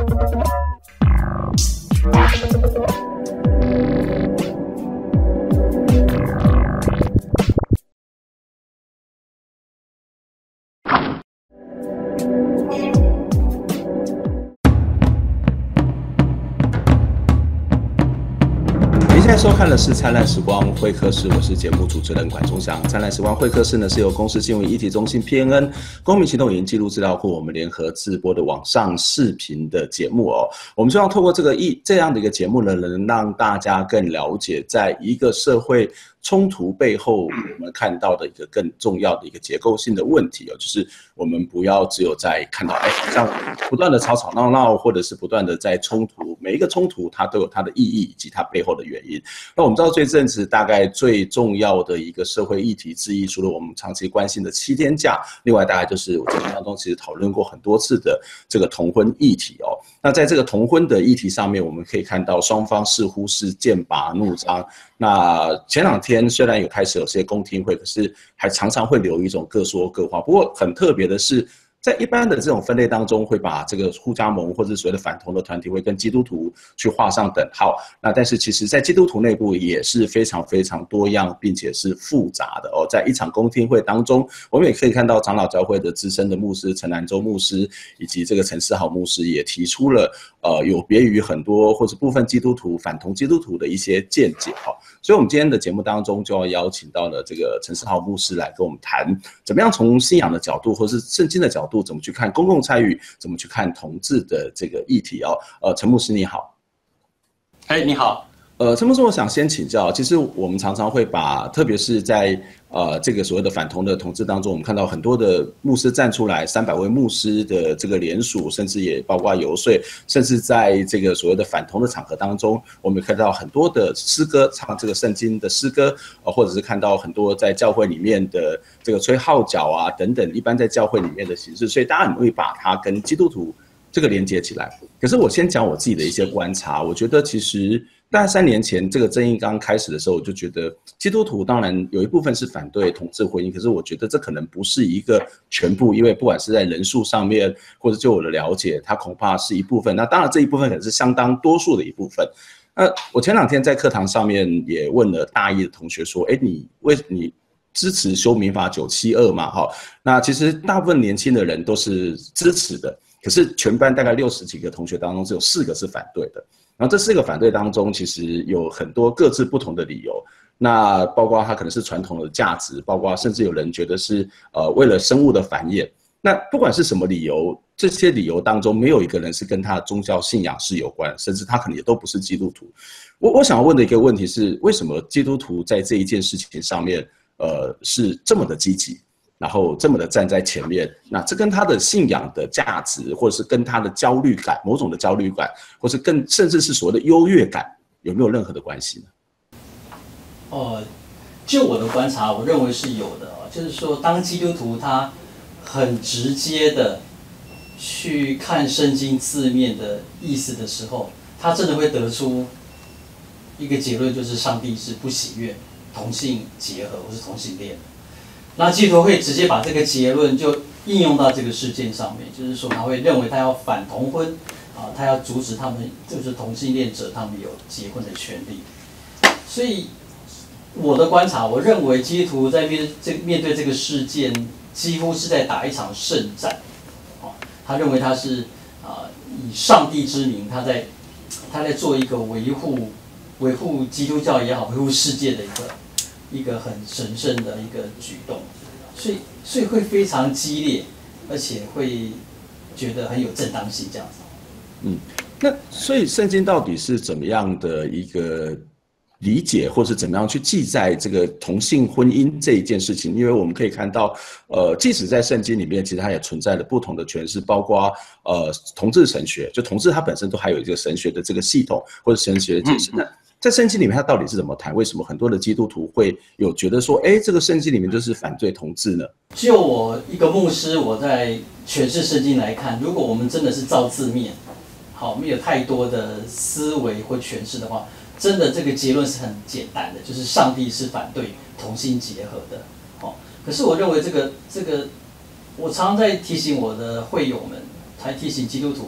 现在收看的是灿烂时光会客室，我是节目主持人管中祥。灿烂时光会客室呢，是由公视新闻议题中心 PNN 公民行动影音记录资料库我们联合制播的网上视频的节目哦。我们希望透过这样的一个节目呢，能让大家更了解，在一个社会冲突背后，我们看到的一个更重要的一个结构性的问题哦，就是我们不要只有在看到好像不断的吵吵闹闹，或者是不断的在冲突，每一个冲突它都有它的意义以及它背后的原因。那我们知道这阵子大概最重要的一个社会议题之一，除了我们长期关心的7天假，另外大概就是我节目当中其实讨论过很多次的这个同婚议题哦。那在这个同婚的议题上面，我们可以看到双方似乎是剑拔弩张。那前2天虽然有开始有些公听会，可是还常常会留一种各说各话。不过很特别的是，在一般的这种分类当中，会把这个互加盟或者所谓的反同的团体会跟基督徒去画上等号。那但是其实在基督徒内部也是非常非常多样，并且是复杂的哦。在一场公听会当中，我们也可以看到长老教会的资深的牧师陈南洲牧师以及这个陈思豪牧师也提出了有别于很多或者部分基督徒反同基督徒的一些见解哦。所以我们今天的节目当中就要邀请到了这个陈思豪牧师来跟我们谈，怎么样从信仰的角度或是圣经的角度，怎么去看公共参与，怎么去看同志的这个议题哦。陈牧师你好。 你好。 陈牧师，我想先请教，其实我们常常会把，特别是在这个所谓的反同的同志当中，我们看到很多的牧师站出来，300位牧师的这个联署，甚至也包括游说，甚至在这个所谓的反同的场合当中，我们看到很多的诗歌，唱这个圣经的诗歌，或者是看到很多在教会里面的这个吹号角啊等等，一般在教会里面的形式，所以大家很容易把它跟基督徒这个连接起来。可是我先讲我自己的一些观察，我觉得其实大概3年前这个争议刚开始的时候，我就觉得基督徒当然有一部分是反对同志婚姻，可是我觉得这可能不是一个全部，因为不管是在人数上面，或者就我的了解，它恐怕是一部分。那当然这一部分可能是相当多数的一部分。我前2天在课堂上面也问了大一的同学说，你支持修民法972嘛？那其实大部分年轻的人都是支持的，可是全班大概60几个同学当中，只有4个是反对的。然后这4个反对当中，其实有很多各自不同的理由。那包括它可能是传统的价值，包括甚至有人觉得是为了生物的繁衍。那不管是什么理由，这些理由当中没有一个人是跟他的宗教信仰是有关，甚至他可能也都不是基督徒。我想要问的一个问题是，为什么基督徒在这一件事情上面是这么的积极？然后这么的站在前面，那这跟他的信仰的价值，或者是跟他的焦虑感，某种的焦虑感，或是甚至是所谓的优越感，有没有任何的关系呢？ 就我的观察，我认为是有的。就是说，当基督徒他很直接的去看圣经字面的意思的时候，他真的会得出一个结论，就是上帝是不喜悦同性结合或是同性恋的。那基督徒会直接把这个结论就应用到这个事件上面，就是说他会认为他要反同婚，他要阻止他们就是同性恋者他们有结婚的权利。所以我的观察，我认为基督徒在面对这个事件，几乎是在打一场圣战。他认为他是以上帝之名，他在做一个维护基督教也好，维护世界的一个很神圣的一个举动，所以会非常激烈，而且会觉得很有正当性这样子。 那所以圣经到底是怎么样的一个理解，或是怎么样去记载这个同性婚姻这一件事情？因为我们可以看到，即使在圣经里面，其实它也存在了不同的诠释，包括同志神学，就同志它本身都还有一个神学的这个系统或者神学的解释。在圣经里面，它到底是怎么谈？为什么很多的基督徒会有觉得说，这个圣经里面就是反对同志呢？ 就我一个牧师，我在诠释圣经来看，如果我们真的是照字面，没有太多的思维或诠释的话，真的这个结论是很简单的，就是上帝是反对同性结合的。可是我认为这个，我常常在提醒我的会友们，还提醒基督徒，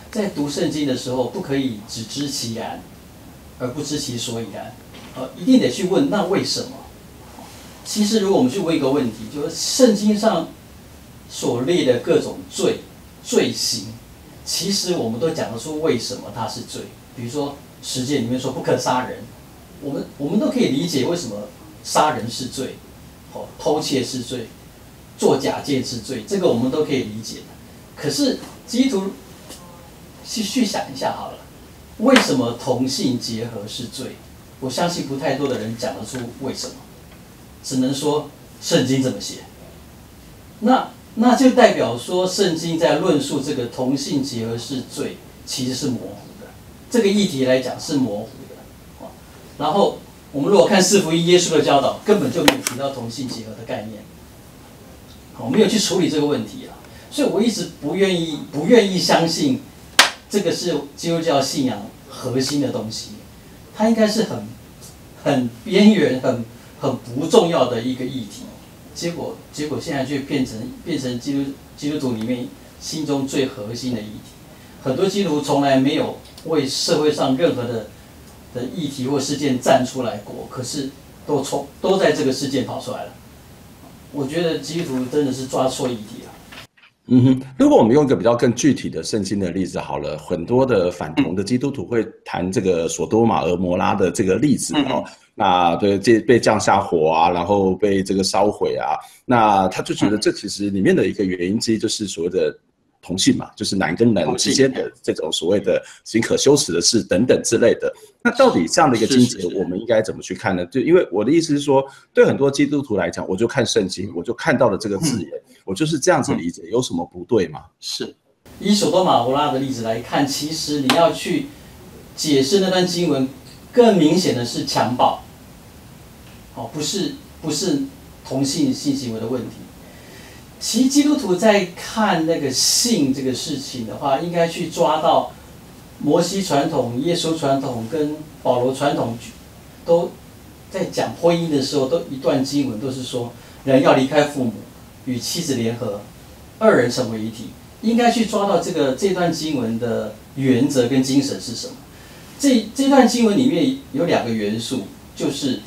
在读圣经的时候，不可以只知其然，而不知其所以然。一定得去问那为什么？其实，如果我们去问一个问题，就是圣经上所列的各种罪行，其实我们都讲得出为什么它是罪。比如说十诫里面说不可杀人，我们都可以理解为什么杀人是罪，偷窃是罪，作假见是罪，这个我们都可以理解的。可是基督徒去想一下好了，为什么同性结合是罪？我相信不太多的人讲得出为什么，只能说圣经这么写。那就代表说圣经在论述这个同性结合是罪，其实是模糊的。这个议题来讲是模糊的。然后我们如果看四福音，耶稣的教导根本就没有提到同性结合的概念，我没有去处理这个问题啊。所以我一直不愿意相信这个是基督教信仰核心的东西。它应该是很边缘、很不重要的一个议题，结果现在却变成基督徒里面心中最核心的议题。很多基督徒从来没有为社会上任何的议题或事件站出来过，可是都在这个事件跑出来了。我觉得基督徒真的是抓错议题了。 如果我们用一个比较更具体的圣经的例子好了，很多的反同的基督徒会谈这个索多玛、俄摩拉的这个例子哦，那对被降下火啊，然后被这个烧毁啊，那他就觉得这其实里面的一个原因之一就是所谓的同性嘛，就是男跟男之间的这种所谓的行可羞耻的事等等之类的。那到底这样的一个经节，我们应该怎么去看呢？就因为我的意思是说，对很多基督徒来讲，我就看圣经，我就看到了这个字眼，我就是这样子理解，有什么不对吗？ 是以索多玛、俄摩拉的例子来看，其实你要去解释那段经文，更明显的是强暴，不是同性行为的问题。其实基督徒在看那个性这个事情的话，应该去抓到摩西传统、耶稣传统跟保罗传统都在讲婚姻的时候，都一段经文都是说人要离开父母，与妻子联合，二人成为一体。应该去抓到这段经文的原则跟精神是什么？这段经文里面有2个元素，就是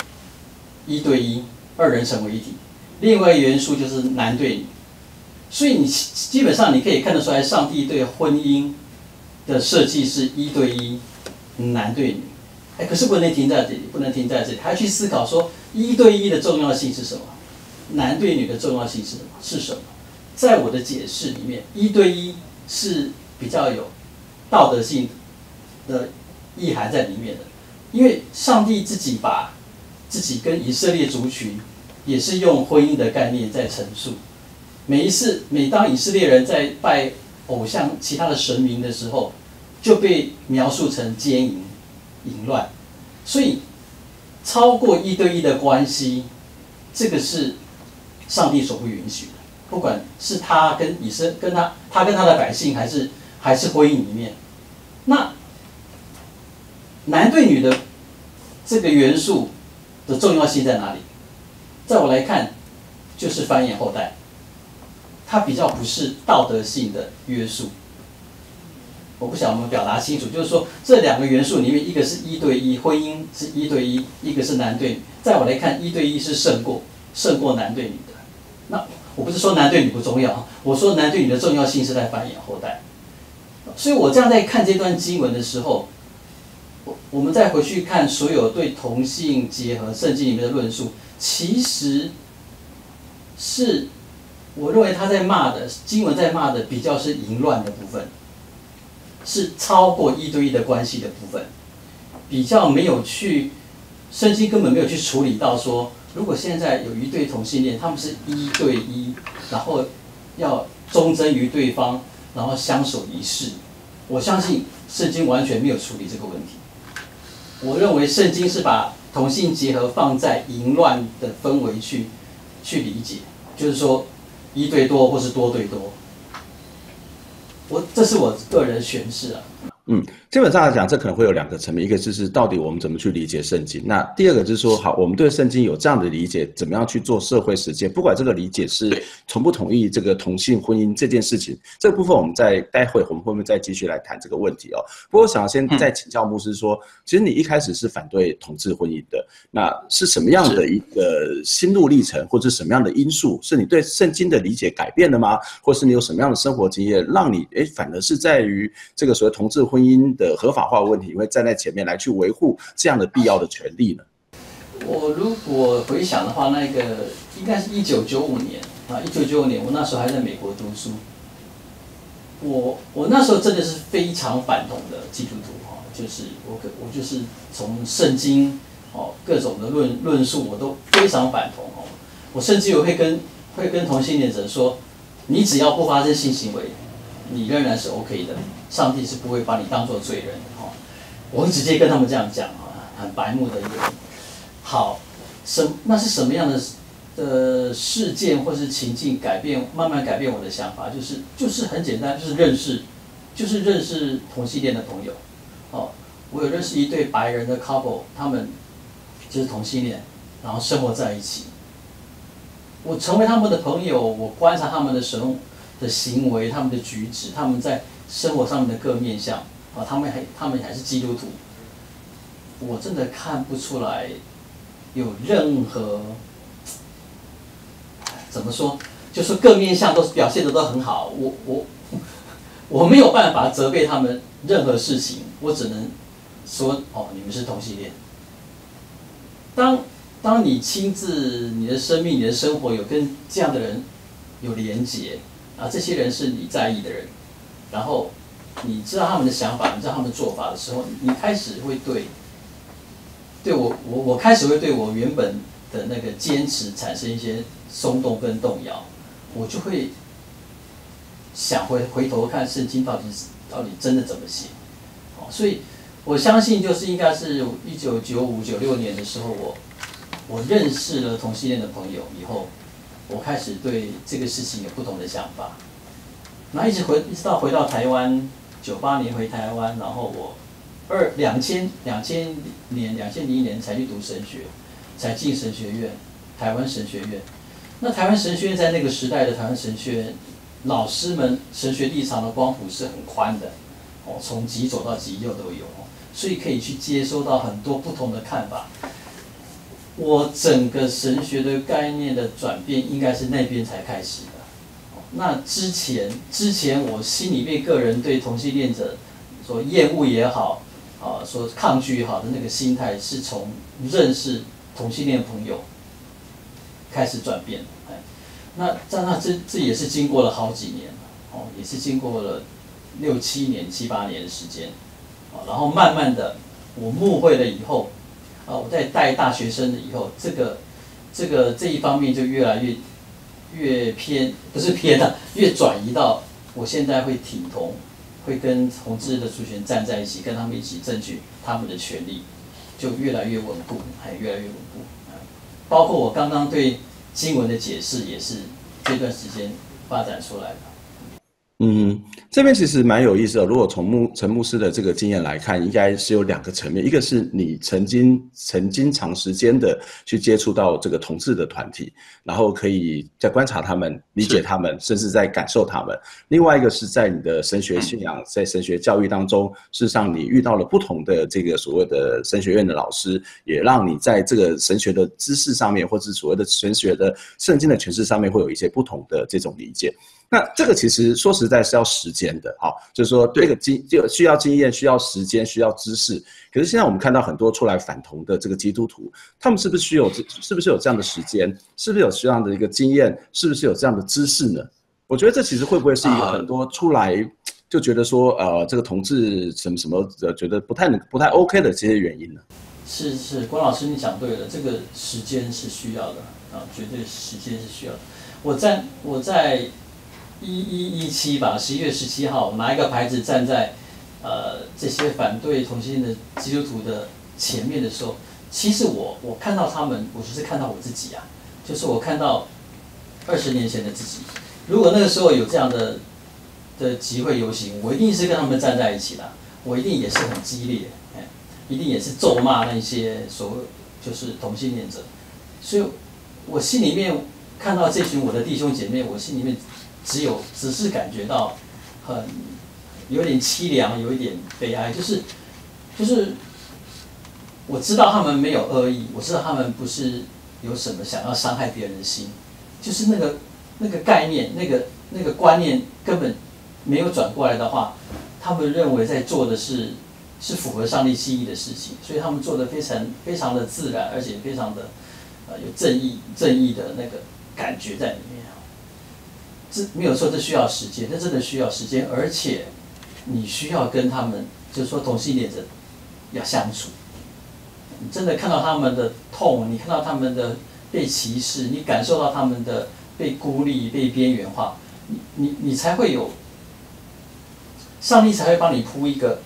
1对1，二人成为一体；另外一个元素就是男对女。所以你基本上你可以看得出来，上帝对婚姻的设计是1对1，男对女。可是不能停在这里，还要去思考说1对1的重要性是什么，男对女的重要性是什么？在我的解释里面，1对1是比较有道德性的意涵在里面的，因为上帝自己把自己跟以色列族群也是用婚姻的概念在陈述。每当以色列人在拜偶像、其他的神明的时候，就被描述成奸淫、淫乱，所以超过1对1的关系，这个是上帝所不允许的。不管是他跟他跟他的百姓，还是婚姻里面，那男对女的这个元素的重要性在哪里？在我来看，就是繁衍后代。它比较不是道德性的约束。我不想我们表达清楚，就是说这2个元素里面，一个是1对1，婚姻是1对1，一个是男对女。在我来看，1对1是胜过男对女的。那我不是说男对女不重要，我说男对女的重要性是在繁衍后代。所以我这样在看这段经文的时候，我们再回去看所有对同性结合圣经里面的论述，其实是我认为他在骂的经文在骂的比较是淫乱的部分，是超过1对1的关系的部分，比较没有去圣经根本没有去处理到说，如果现在有一对同性恋，他们是1对1，然后要忠贞于对方，然后相守一世，我相信圣经完全没有处理这个问题。我认为圣经是把同性结合放在淫乱的氛围去理解，就是说1对多或是多对多。这是我个人的诠释啊。 基本上来讲，这可能会有两个层面，一个就是到底我们怎么去理解圣经，那第二个就是说，好，我们对圣经有这样的理解，怎么样去做社会实践？不管这个理解是同不同意这个同性婚姻这件事情，这个部分我们待会我们会不会再继续来谈这个问题哦？不过我想先再请教牧师说，其实你一开始是反对同志婚姻的，那是什么样的一个心路历程，或者什么样的因素，是你对圣经的理解改变了吗？或是你有什么样的生活经验，让你反而是在于这个所谓同志婚姻的合法化问题，你会站在前面来去维护这样的必要的权利呢？ 我如果回想的话，那个应该是1995年啊，1995年我那时候还在美国读书，我那时候真的是非常反同的基督徒哈，就是我就是从圣经各种的论述我都非常反同哦，我甚至有会跟同性恋者说，你只要不发生性行为，你仍然是 OK 的，上帝是不会把你当作罪人的哈。我会直接跟他们这样讲啊，很白目的一个人。好，那是什么样的事件或是情境慢慢改变我的想法？就是很简单，就是认识同性恋的朋友。哦，我有认识一对白人的 couple， 他们就是同性恋，然后生活在一起。我成为他们的朋友，我观察他们的行为、他们的举止、他们在生活上面的各面向啊，他们还是基督徒，我真的看不出来有任何怎么说，就是各面向都表现的都很好，我没有办法责备他们任何事情，我只能说你们是同性恋。当你亲自你的生命、你的生活有跟这样的人有连结啊，这些人是你在意的人，然后你知道他们的想法，你知道他们的做法的时候，你开始会我开始会对我原本的那个坚持产生一些松动跟动摇，我就会想回头看圣经到底真的怎么写，所以我相信就是应该是1995、96年的时候，我认识了同性恋的朋友以后，我开始对这个事情有不同的想法。那一直到回到台湾，98年回台湾，然后我2001年才去读神学，才进神学院，台湾神学院。那台湾神学院在那个时代的台湾神学院，老师们神学立场的光谱是很宽的，从极左到极右都有，所以可以去接收到很多不同的看法。我整个神学的概念的转变，应该是那边才开始的。那之前我心里面个人对同性恋者所厌恶也好，所抗拒也好的那个心态，是从认识同性恋朋友开始转变。那这也是经过了好几年，也是经过了6、7年、7、8年的时间，然后慢慢的我牧会了以后，我在带大学生的以后，这一方面就越来越偏，不是偏了，越转移到我现在会挺同，会跟同志的族群站在一起，跟他们一起争取他们的权利，就越来越稳固，越来越稳固。包括我刚刚对经文的解释，也是这段时间发展出来的。 这边其实蛮有意思的。如果从陈牧师的这个经验来看，应该是有2个层面，一个是你曾经长时间的去接触到这个同志的团体，然后可以在观察他们、理解他们，甚至在感受他们；另外一个是在你的神学信仰、在神学教育当中，事实上你遇到了不同的这个所谓的神学院的老师，也让你在这个神学的知识上面，或者所谓的神学的圣经的诠释上面，会有一些不同的这种理解。那这个其实说实在是要时间的，就是说这个就需要经验、需要时间、需要知识。可是现在我们看到很多出来反同的这个基督徒，他们是不是有这样的时间？是不是有这样的一个经验？是不是有这样的知识呢？我觉得这其实会不会是一个很多出来就觉得说这个同志什么觉得不太 OK 的这些原因呢？ 是，关老师你讲对了，这个时间是需要的绝对时间是需要的。我在1117吧，11月17号，拿一个牌子站在这些反对同性恋的基督徒的前面的时候，其实我看到他们，我只是看到我自己啊，就是我看到20年前的自己。如果那个时候有这样的集会游行，我一定是跟他们站在一起的。 我一定也是很激烈，一定也是咒骂那些所谓就是同性恋者，所以我心里面看到这群我的弟兄姐妹，我心里面只是感觉到有点凄凉，有一点悲哀，就是我知道他们没有恶意，我知道他们不是有什么想要伤害别人的心，就是那个概念，那个观念根本没有转过来的话，他们认为在做的是符合上帝心意的事情，所以他们做的非常的自然，而且非常的有正义的那个感觉在里面。这没有错，这需要时间，这真的需要时间，而且你需要跟他们，就是说同性恋者要相处。你真的看到他们的痛，你看到他们的被歧视，你感受到他们的被孤立、被边缘化，你才会有，上帝才会帮你铺一个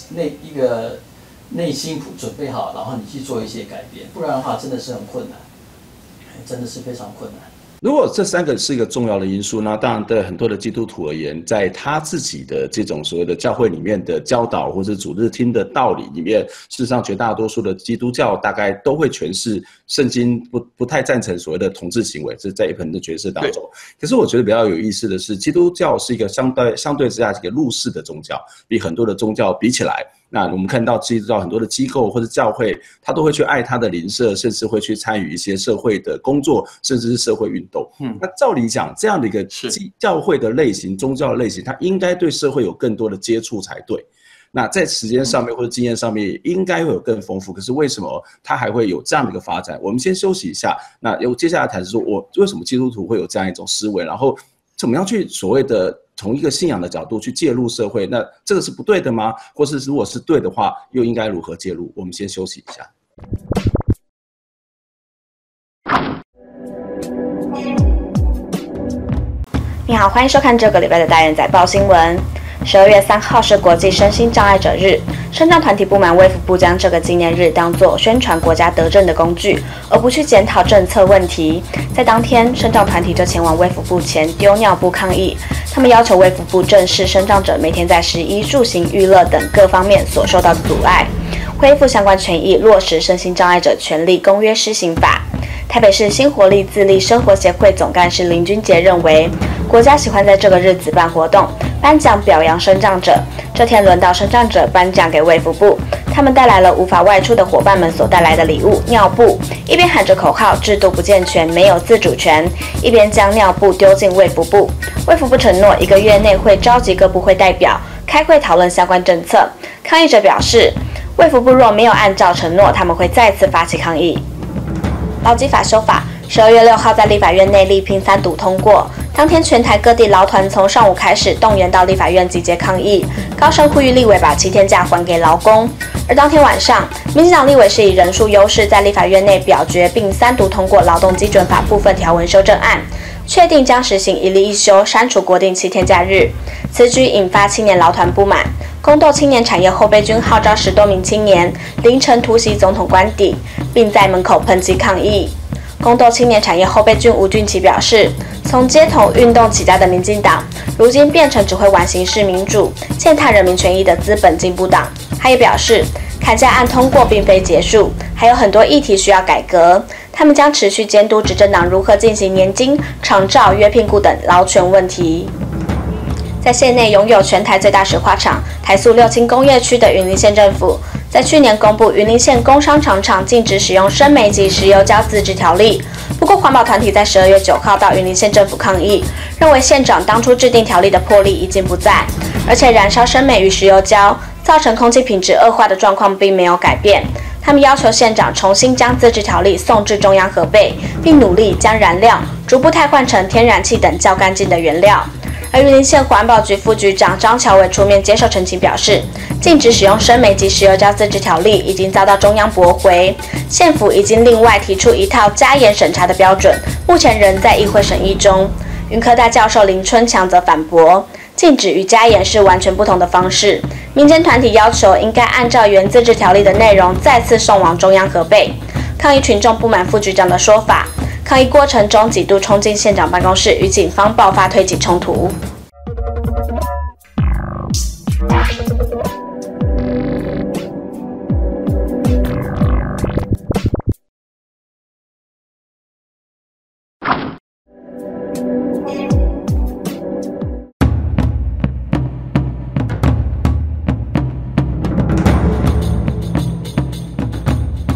内心准备好，然后你去做一些改变，不然的话真的是很困难，真的是非常困难。 如果这3个是一个重要的因素，那当然对很多的基督徒而言，在他自己的这种所谓的教会里面的教导或者主日听的道理里面，事实上绝大多数的基督教大概都会诠释圣经不太赞成所谓的同志行为，这是在一盆的角色当中。可是我觉得比较有意思的是，基督教是一个相对之下是一个入世的宗教，比很多的宗教比起来。那我们看到基督教很多的机构或者教会，他都会去爱他的邻舍，甚至会去参与一些社会的工作，甚至是社会运动。那照理讲，这样的一个教会的类型、宗教的类型，它应该对社会有更多的接触才对。那在时间上面或者经验上面应该会有更丰富，可是为什么它还会有这样的一个发展？我们先休息一下，那接下来谈是说，我为什么基督徒会有这样一种思维，然后怎么样去所谓的从一个信仰的角度去介入社会，那这个是不对的吗？或是如果是对的话，又应该如何介入？我们先休息一下。 你好，欢迎收看这个礼拜的大人载报新闻。12月3号是国际身心障碍者日，身障团体不满卫福部将这个纪念日当作宣传国家德政的工具，而不去检讨政策问题。在当天，身障团体就前往卫福部前丢尿布抗议，他们要求卫福部正视身障者每天在食衣住行娱乐等各方面所受到的阻碍，恢复相关权益，落实身心障碍者权利公约施行法。台北市新活力自立生活协会总干事林君杰认为，国家喜欢在这个日子办活动，颁奖表扬身障者。这天轮到身障者颁奖给卫福部，他们带来了无法外出的伙伴们所带来的礼物——尿布，一边喊着口号“制度不健全，没有自主权”，一边将尿布丢进卫福部。卫福部承诺1个月内会召集各部会代表开会讨论相关政策。抗议者表示，卫福部若没有按照承诺，他们会再次发起抗议。劳基法修法，12月6号在立法院内力拼3读通过。当天，全台各地劳团从上午开始动员到立法院集结抗议，高声呼吁立委把7天假还给劳工。而当天晚上，民进党立委是以人数优势在立法院内表决并3读通过劳动基准法部分条文修正案，确定将实行一例一休，删除国定7天假日。此举引发青年劳团不满，公斗青年产业后备军号召10多名青年凌晨突袭总统官邸，并在门口喷漆抗议。公斗青年产业后备军吴俊奇表示，从街头运动起家的民进党，如今变成只会玩形式民主、践踏人民权益的资本进步党。他也表示，砍价案通过并非结束，还有很多议题需要改革。他们将持续监督执政党如何进行年金、长照、约聘雇等劳权问题。在县内拥有全台最大石化厂台塑六轻工业区的云林县政府，在去年公布云林县工商厂禁止使用生煤及石油胶自治条例。不过，环保团体在12月9号到云林县政府抗议，认为县长当初制定条例的魄力已经不在，而且燃烧生煤与石油胶造成空气品质恶化的状况并没有改变。他们要求县长重新将自治条例送至中央核备，并努力将燃料逐步汰换成天然气等较干净的原料。而云林县环保局副局长张乔伟出面接受澄清，表示禁止使用生煤及石油胶自治条例已经遭到中央驳回，县府已经另外提出一套加严审查的标准，目前仍在议会审议中。云科大教授林春强则反驳，禁止与加严是完全不同的方式。民间团体要求应该按照原自治条例的内容再次送往中央核备。抗议群众不满副局长的说法，抗议过程中几度冲进县长办公室，与警方爆发推挤冲突。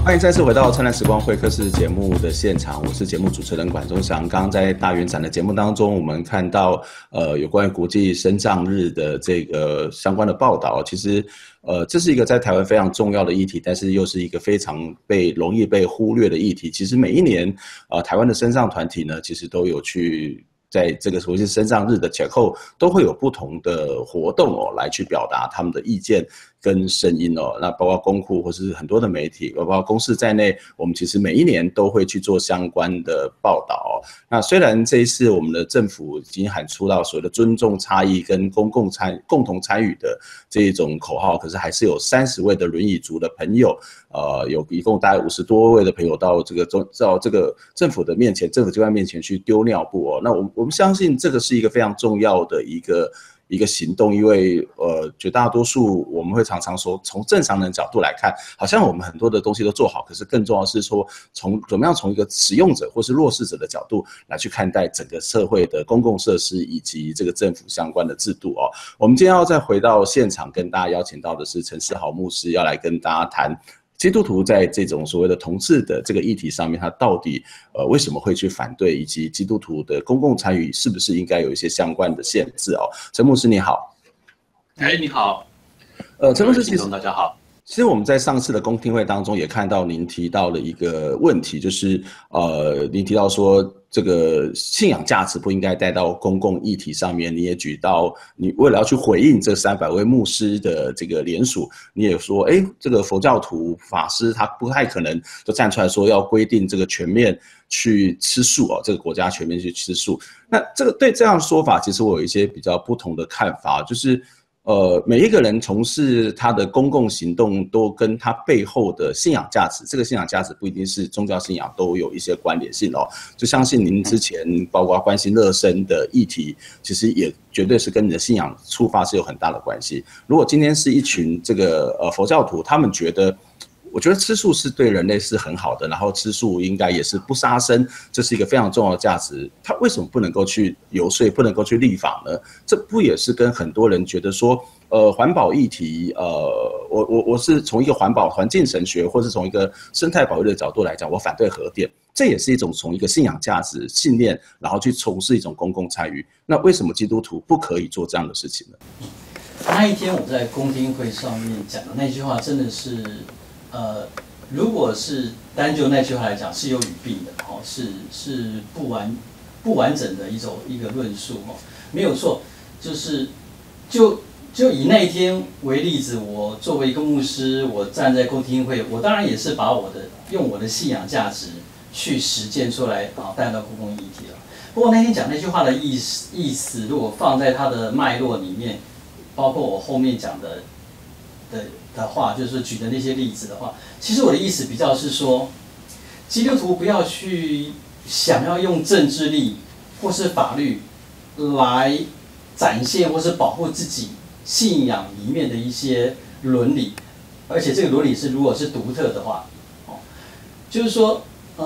欢迎再次回到灿烂时光会客室节目的现场，我是节目主持人管中祥。刚刚在大圆展的节目当中，我们看到有关于国际身障日的这个相关的报道。其实这是一个在台湾非常重要的议题，但是又是一个非常容易被忽略的议题。其实每一年台湾的身障团体呢，其实都有去在这个国际身障日的前后，都会有不同的活动来去表达他们的意见跟声音那包括公库或是很多的媒体，包括公视在内，我们其实每一年都会去做相关的报道那虽然这一次我们的政府已经喊出到所谓的尊重差异跟共同参与的这一种口号，可是还是有30位的轮椅族的朋友，有一共大概50多位的朋友到这个政府的面前，政府机关面前去丢尿布那我们相信这个是一个非常重要的一个行动，因为绝大多数我们会常常说，从正常人的角度来看，好像我们很多的东西都做好，可是更重要的是说，怎么样从一个使用者或是弱势者的角度来去看待整个社会的公共设施以及这个政府相关的制度我们今天要再回到现场，跟大家邀请到的是陈世豪牧师，要来跟大家谈基督徒在这种所谓的同志的这个议题上面，他到底为什么会去反对，以及基督徒的公共参与是不是应该有一些相关的限制陈牧师你好。 你好。 陈牧师，其实大家好。 其实我们在上次的公听会当中也看到您提到的一个问题，就是您提到说这个信仰价值不应该带到公共议题上面，你也举到你为了要去回应这300位牧师的这个联署，你也说这个佛教徒法师他不太可能就站出来说要规定这个全面去吃素这个国家全面去吃素。那这个对这样的说法，其实我有一些比较不同的看法，就是每一个人从事他的公共行动都跟他背后的信仰价值，这个信仰价值不一定是宗教信仰，都有一些关联性就相信您之前包括关心乐生的议题，其实也绝对是跟你的信仰出发是有很大的关系。如果今天是一群这个佛教徒，他们觉得我觉得吃素是对人类是很好的，然后吃素应该也是不杀生，这是一个非常重要的价值。他为什么不能够去游说，不能够去立法呢？这不也是跟很多人觉得说，环保议题，我是从一个环保环境神学，或是从一个生态保育的角度来讲，我反对核电，这也是一种从一个信仰价值、信念，然后去从事一种公共参与。那为什么基督徒不可以做这样的事情呢？ 那一天我在公听会上面讲的那句话，真的是。如果是单就那句话来讲，是有语病的是不完整的一个论述没有错，就以那一天为例子，我作为一个牧师，我站在公听会，我当然也是把用我的信仰价值去实践出来带到公共议题了。不过那天讲那句话的意思，如果放在它的脉络里面，包括我后面讲的话，就是举的那些例子的话，其实我的意思比较是说，基督徒不要去想要用政治力或是法律来展现或是保护自己信仰里面的一些伦理，而且这个伦理如果是独特的话，就是说，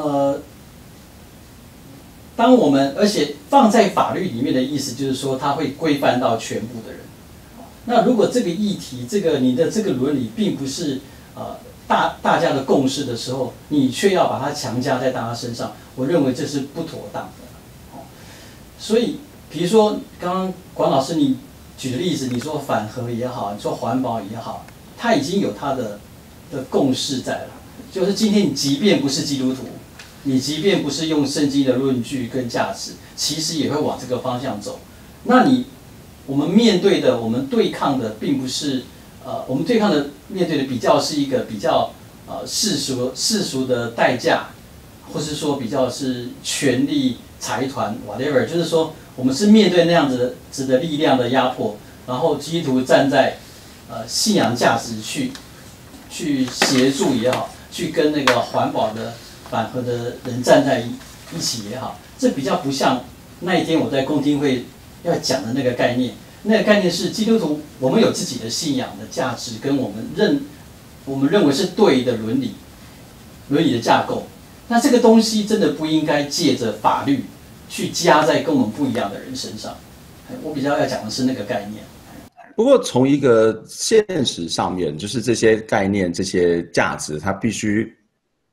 当我们而且放在法律里面的意思，就是说它会规范到全部的人。那如果这个议题，你的这个伦理并不是大家的共识的时候，你却要把它强加在大家身上，我认为这是不妥当的。所以，比如说刚刚管老师你举的例子，你说反核也好，你说环保也好，它已经有它的共识在了。就是今天你即便不是基督徒，你即便不是用圣经的论据跟价值，其实也会往这个方向走。那我们面对的，我们对抗的，并不是我们面对的比较是一个比较世俗的代价，或是说比较是权力财团 whatever， 就是说我们是面对那样子的力量的压迫，然后基督徒站在信仰价值去协助也好，去跟那个环保的反核的人站在一起也好，这比较不像那一天我在公听会要讲的那个概念。那个概念是基督徒，我们有自己的信仰的价值，跟我们认为是对的伦理的架构。那这个东西真的不应该借着法律去加在跟我们不一样的人身上。我比较要讲的是那个概念。 不过从一个现实上面，就是这些概念、这些价值，它必须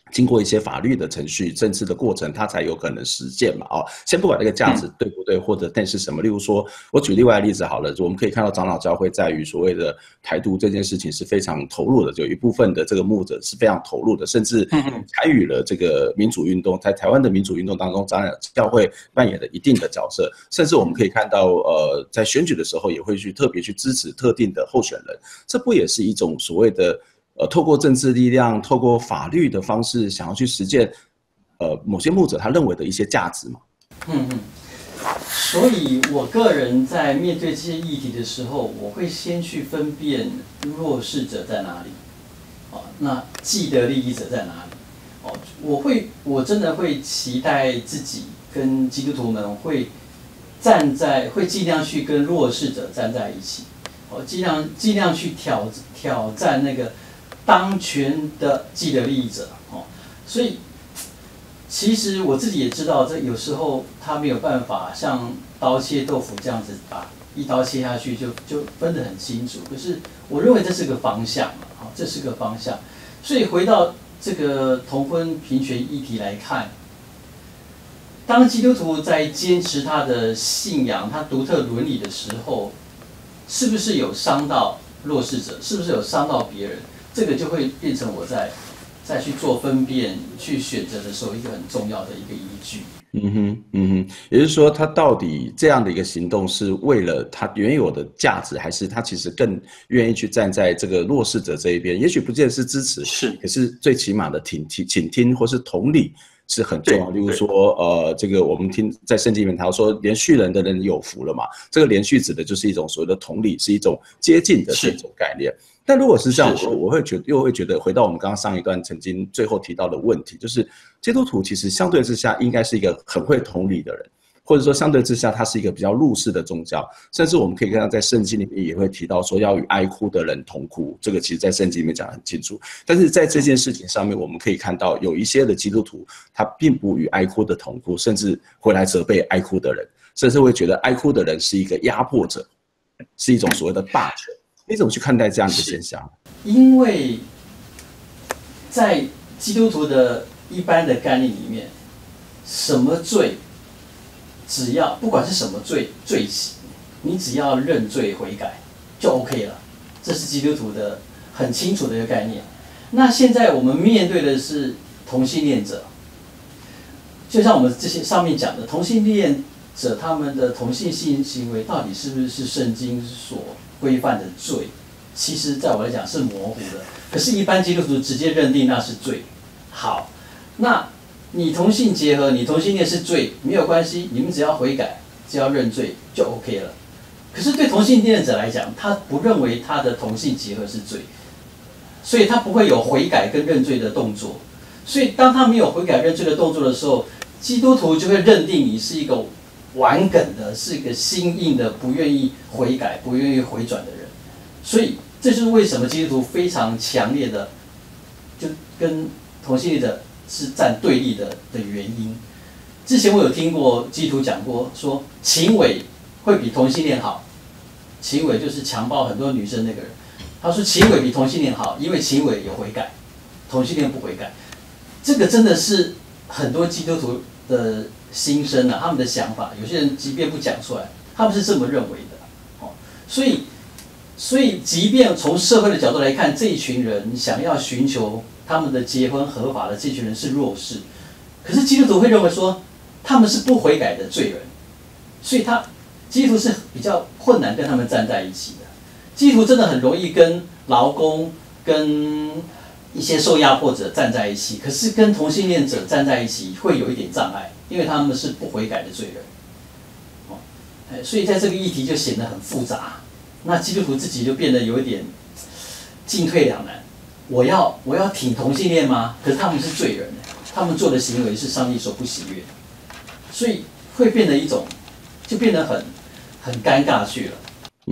经过一些法律的程序、政治的过程，它才有可能实践嘛。先不管这个价值对不对，或者但是什么，例如说，我举另外的例子好了，我们可以看到长老教会在于所谓的台独这件事情是非常投入的，就有一部分的这个牧者是非常投入的，甚至参与了这个民主运动，在台湾的民主运动当中，长老教会扮演了一定的角色，甚至我们可以看到，在选举的时候也会去特别去支持特定的候选人，这不也是一种所谓的？透过政治力量，透过法律的方式，想要去实践，某些牧者他认为的一些价值嘛。 所以我个人在面对这些议题的时候，我会先去分辨弱势者在哪里，那既得利益者在哪里。我真的会期待自己跟基督徒们会尽量去跟弱势者站在一起，尽量去挑战那个当权的既得利益者，所以其实我自己也知道，这有时候他没有办法像刀切豆腐这样子把一刀切下去就分得很清楚。可是我认为这是个方向，这是个方向。所以回到这个同婚平权议题来看，当基督徒在坚持他的信仰、他独特伦理的时候，是不是有伤到弱势者？是不是有伤到别人？这个就会变成我再去做分辨、去选择的时候一个很重要的一个依据。 也就是说，他到底这样的一个行动是为了他原有的价值，还是他其实更愿意去站在这个弱势者这一边？也许不见得是支持，可是最起码的倾听或是同理是很重要。例如说，这个我们听在圣经里面他说，连续人的人有福了嘛。这个连续指的就是一种所谓的同理，是一种接近的这种概念。但如果是这样，我会觉得回到我们刚刚上一段曾经最后提到的问题，就是基督徒其实相对之下应该是一个很会同理的人，或者说相对之下它是一个比较入世的宗教，甚至我们可以看到在圣经里面也会提到说要与哀哭的人同哭，这个其实在圣经里面讲得很清楚。但是在这件事情上面，我们可以看到有一些的基督徒他并不与哀哭的同哭，甚至回来责备哀哭的人，甚至会觉得哀哭的人是一个压迫者，是一种所谓的霸权。你怎么去看待这样的现象？ 因为在基督徒的一般的概念里面，什么罪，只要不管是什么罪行，你只要认罪悔改就 OK 了，这是基督徒的很清楚的一个概念。那现在我们面对的是同性恋者，就像我们这些上面讲的，同性恋者他们的同性性行为到底是不是圣经所规范的罪，其实在我来讲是模糊的。可是，一般基督徒直接认定那是罪。好，那你同性结合，你同性恋是罪，没有关系，你们只要悔改，只要认罪就 OK 了。可是对同性恋者来讲，他不认为他的同性结合是罪，所以他不会有悔改跟认罪的动作。所以，当他没有悔改认罪的动作的时候，基督徒就会认定你是一个顽梗的，是一个心硬的，不愿意悔改、不愿意回转的人。所以这就是为什么基督徒非常强烈的就跟同性恋者是站对立的原因。之前我有听过基督徒讲过，说情伪会比同性恋好。情伪就是强暴很多女生那个人，他说情伪比同性恋好，因为情伪有悔改，同性恋不悔改。这个真的是很多基督徒的心声啊，他们的想法，有些人即便不讲出来，他们是这么认为的。所以即便从社会的角度来看，这一群人想要寻求他们的结婚合法的这群人是弱势，可是基督徒会认为说他们是不悔改的罪人，所以基督徒是比较困难跟他们站在一起的。基督徒真的很容易跟劳工、跟一些受压迫者站在一起，可是跟同性恋者站在一起会有一点障碍，因为他们是不悔改的罪人。所以在这个议题就显得很复杂。那基督徒自己就变得有一点进退两难。我要挺同性恋吗？可是他们是罪人，他们做的行为是上帝所不喜悦的，所以会变得就变得很尴尬去了。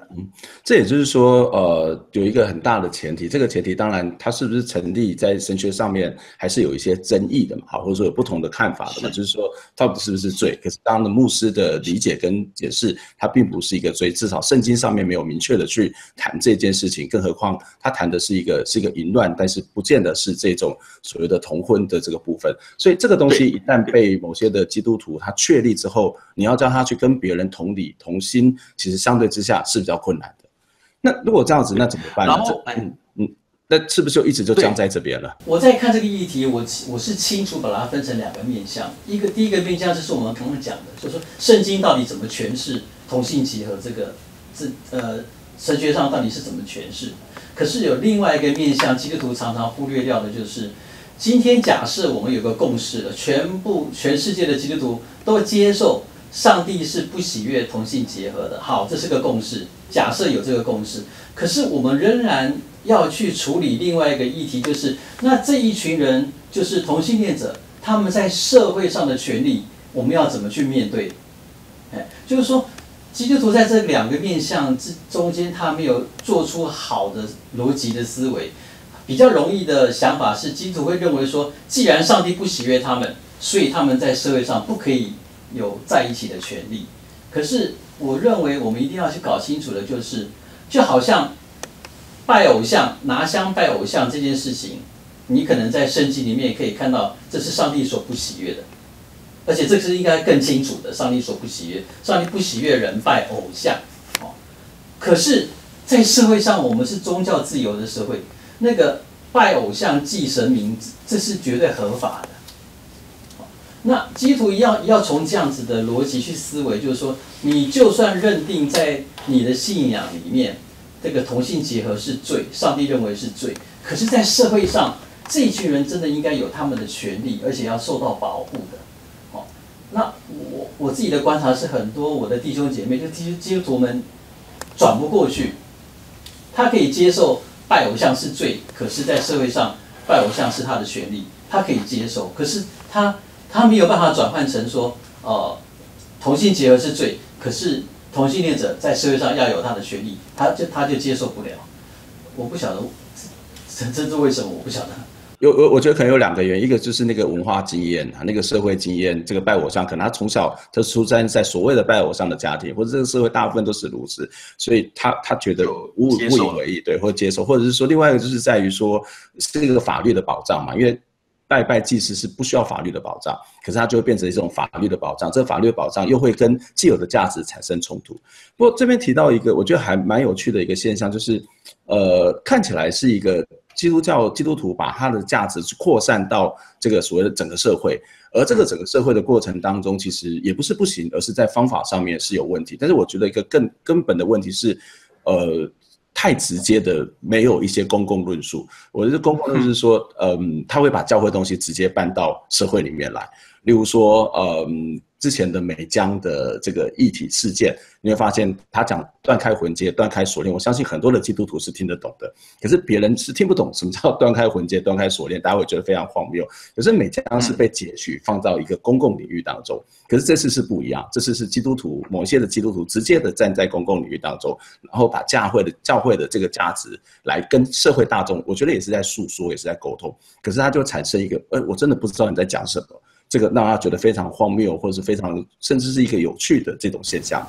这也就是说，有一个很大的前提，这个前提当然它是不是成立在神学上面还是有一些争议的嘛，好，或者说有不同的看法的嘛，就是说到底是不是罪？可是当然牧师的理解跟解释，它并不是一个罪，至少圣经上面没有明确的去谈这件事情，更何况他谈的是一个淫乱，但是不见得是这种所谓的同婚的这个部分，所以这个东西一旦被某些的基督徒他确立之后，你要叫他去跟别人同理同心，其实相对之下是比较困难的。那如果这样子，那怎么办呢？ 然后， 那是不是就一直就僵在这边了？ 我在看这个议题，我是清楚把它分成两个面向。第一个面向就是我们刚刚讲的，就是说圣经到底怎么诠释同性结合神学上到底是怎么诠释？可是有另外一个面向，基督徒常常忽略掉的就是，今天假设我们有个共识了，全世界的基督徒都接受上帝是不喜悦同性结合的。好，这是个共识。假设有这个共识，可是我们仍然要去处理另外一个议题，就是那这一群人就是同性恋者，他们在社会上的权利，我们要怎么去面对？就是说，基督徒在这两个面向中间，他没有做出好的逻辑的思维。比较容易的想法是，基督徒会认为说，既然上帝不喜悦他们，所以他们在社会上不可以有在一起的权利。可是我认为我们一定要去搞清楚的就是，就好像拜偶像、拿香拜偶像这件事情，你可能在圣经里面可以看到，这是上帝所不喜悦的，而且这是应该更清楚的，上帝所不喜悦，上帝不喜悦人拜偶像。可是，在社会上，我们是宗教自由的社会，那个拜偶像、祭神明，这是绝对合法的。那基督徒要从这样子的逻辑去思维，就是说，你就算认定在你的信仰里面，这个同性结合是罪，上帝认为是罪，可是，在社会上，这一群人真的应该有他们的权利，而且要受到保护的。那我自己的观察是，很多我的弟兄姐妹，就基督徒们转不过去，他可以接受拜偶像是罪，可是，在社会上，拜偶像是他的权利，他可以接受，可是他没有办法转换成说，同性结合是罪，可是同性恋者在社会上要有他的权利，他就接受不了。我不晓得，这是为什么？我不晓得。 我觉得可能有两个原因，一个就是那个文化经验那个社会经验，这个拜偶像可能他从小他出生在所谓的拜偶像的家庭，或者这个社会大部分都是如此，所以他觉得无以为意，对，或接受，或者是说另外一个就是在于说这个法律的保障嘛，因为拜祭司是不需要法律的保障，可是它就会变成一种法律的保障，这个法律的保障又会跟既有的价值产生冲突。不过这边提到一个我觉得还蛮有趣的一个现象，就是看起来是一个基督徒把他的价值扩散到这个所谓的整个社会，而这个整个社会的过程当中，其实也不是不行，而是在方法上面是有问题。但是我觉得一个更根本的问题是，太直接的没有一些公共论述。我的公共论述是说，他会把教会东西直接搬到社会里面来，例如说，之前的美江的这个议题事件，你会发现他讲断开魂结、断开锁链，我相信很多的基督徒是听得懂的，可是别人是听不懂什么叫断开魂结、断开锁链，大家会觉得非常荒谬。可是美江是被截取放到一个公共领域当中，可是这次是不一样，这次是基督徒某一些的基督徒直接的站在公共领域当中，然后把教会的这个价值来跟社会大众，我觉得也是在诉说，也是在沟通，可是它就产生一个，我真的不知道你在讲什么。这个让他觉得非常荒谬，或者是非常甚至是一个有趣的这种现象。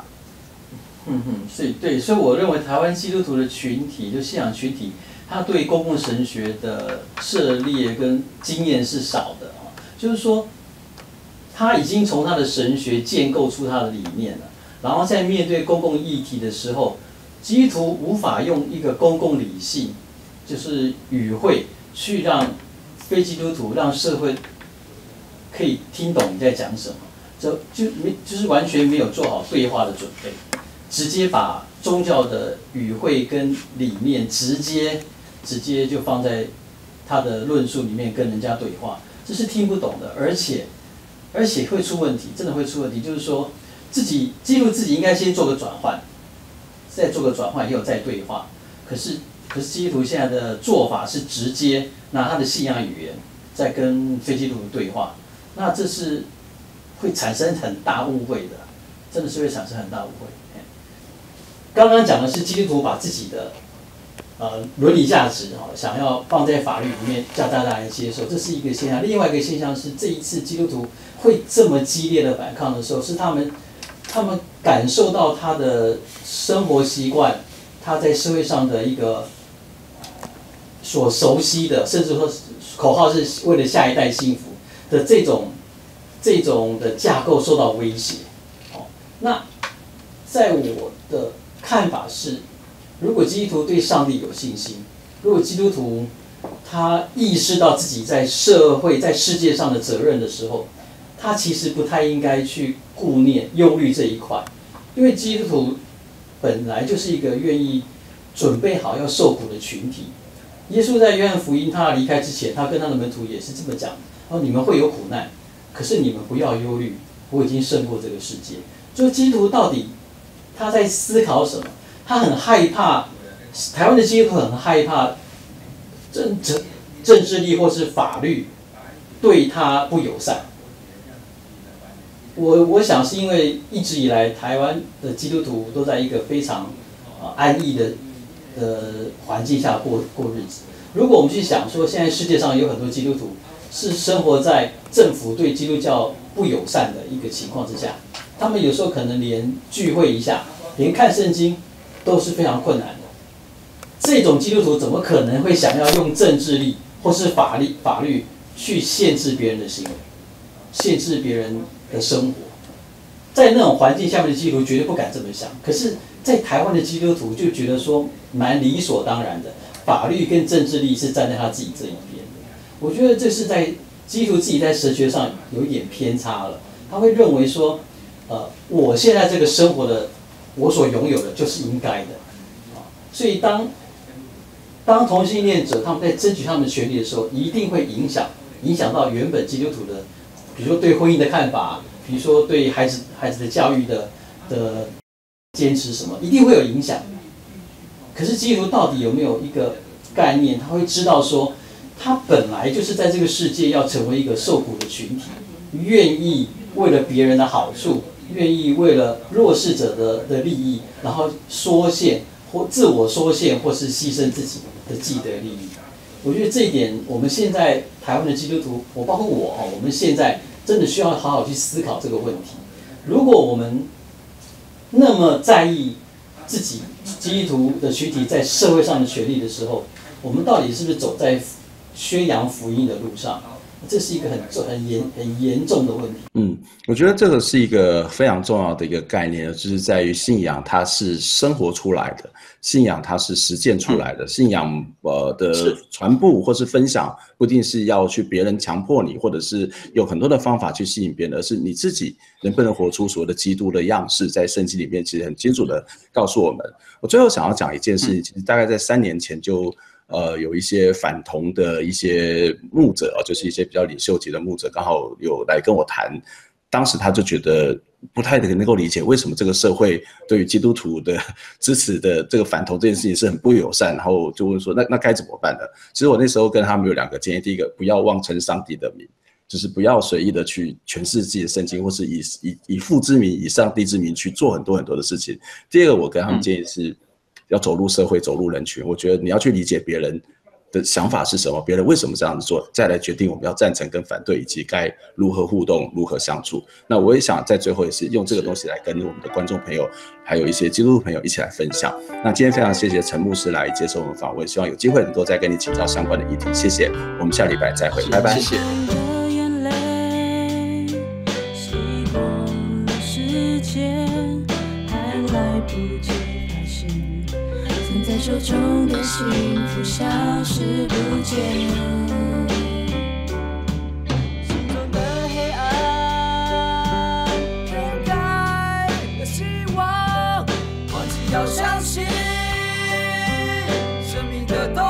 所以我认为台湾基督徒的群体，就信仰群体，他对公共神学的涉猎跟经验是少的就是说，他已经从他的神学建构出他的理念了，然后在面对公共议题的时候，基督徒无法用一个公共理性，就是语汇，去让非基督徒、让社会可以听懂你在讲什么，就是完全没有做好对话的准备，直接把宗教的语汇跟理念直接就放在他的论述里面跟人家对话，这是听不懂的，而且会出问题，真的会出问题。就是说，记录自己应该先做个转换，再做个转换以后再对话。可是基督徒现在的做法是直接拿他的信仰语言在跟非基督徒对话。那这是会产生很大误会的，真的是会产生很大误会。 刚刚讲的是基督徒把自己的伦理价值想要放在法律里面叫大家来接受，这是一个现象。另外一个现象是，这一次基督徒会这么激烈的反抗的时候，是他们感受到他的生活习惯，他在社会上的一个所熟悉的，甚至说口号是为了下一代幸福的这种的架构受到威胁。那在我的看法是，如果基督徒对上帝有信心，如果基督徒他意识到自己在社会、在世界上的责任的时候，他其实不太应该去顾念、忧虑这一块，因为基督徒本来就是一个愿意准备好要受苦的群体。耶稣在约翰福音他离开之前，他跟他的门徒也是这么讲：你们会有苦难，可是你们不要忧虑，我已经胜过这个世界。所以基督徒到底他在思考什么？他很害怕，台湾的基督徒很害怕政治力或是法律对他不友善。我想是因为一直以来台湾的基督徒都在一个非常安逸的环境下过日子。如果我们去想说，现在世界上有很多基督徒是生活在政府对基督教不友善的一个情况之下，他们有时候可能连聚会一下，连看圣经都是非常困难的。这种基督徒怎么可能会想要用政治力或是法律去限制别人的行为，限制别人的生活？在那种环境下面的基督徒绝对不敢这么想。可是，在台湾的基督徒就觉得说蛮理所当然的，法律跟政治力是站在他自己这一边的。我觉得这是在基督徒自己在神学上有一点偏差了。他会认为说，我现在这个生活的我所拥有的就是应该的，所以当同性恋者他们在争取他们的权利的时候，一定会影响到原本基督徒的，比如说对婚姻的看法，比如说对孩子的教育的坚持什么，一定会有影响。可是基督徒到底有没有一个概念？他会知道说，他本来就是在这个世界要成为一个受苦的群体，愿意为了别人的好处，愿意为了弱势者的利益，然后缩限或自我缩限，或是牺牲自己的既得利益。我觉得这一点，我们现在台湾的基督徒，包括我们现在真的需要好好去思考这个问题。如果我们那么在意自己基督徒的群体在社会上的权利的时候，我们到底是不是走在宣扬福音的路上？这是一个很严重的问题。 我觉得这个是一个非常重要的一个概念，就是在于信仰它是生活出来的，信仰它是实践出来的，信仰的传播或是分享，不一定是要去别人强迫你，或者是有很多的方法去吸引别人，而是你自己能不能活出所谓的基督的样式，在圣经里面其实很清楚的告诉我们。我最后想要讲一件事情，其实大概在3年前就有一些反同的一些牧者，就是一些比较领袖级的牧者，刚好有来跟我谈。当时他就觉得不太能够理解为什么这个社会对于基督徒的支持的这个反同这件事情是很不友善，然后就问说那该怎么办呢？其实我那时候跟他们有2个建议，第一个，不要妄称上帝的名，就是不要随意的去诠释自己的圣经，或是以父之名、以上帝之名去做很多的事情。第二个，我跟他们建议是要走入社会，走入人群。我觉得你要去理解别人的想法是什么，别人为什么这样子做，再来决定我们要赞成跟反对，以及该如何互动，如何相处。那我也想在最后也是用这个东西来跟我们的观众朋友，还有一些基督徒朋友一起来分享。那今天非常谢谢陈牧师来接受我们访问，希望有机会能够再跟你请教相关的议题。谢谢，我们下礼拜再会，拜拜。 谢谢。 在手中的幸福消失不见，心中的黑暗掩盖了希望，忘记要相信生命的痛。